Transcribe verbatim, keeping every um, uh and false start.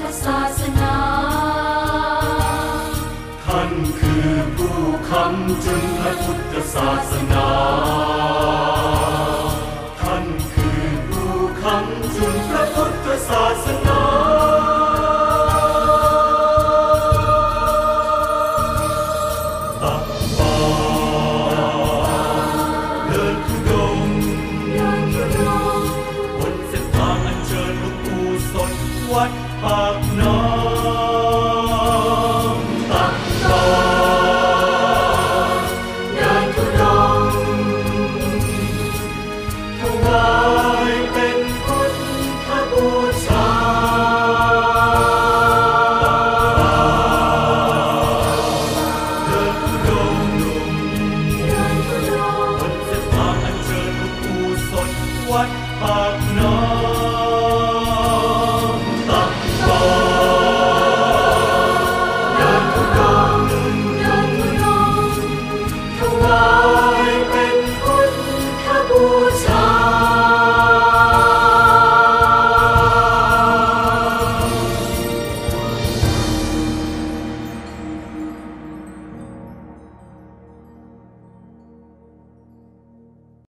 ศาสนาท่านคือผู้ค้ำจุนพระพุทธศาสนาท่านคือผู้ค้ำจุนพระพุทธศาสนาตักบาตรเดินธุดงค์บนเส้นทางอันเชิญหลวงปู่สดวัดปากน้ำ